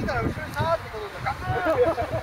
たら後ろにさーってことでガクーン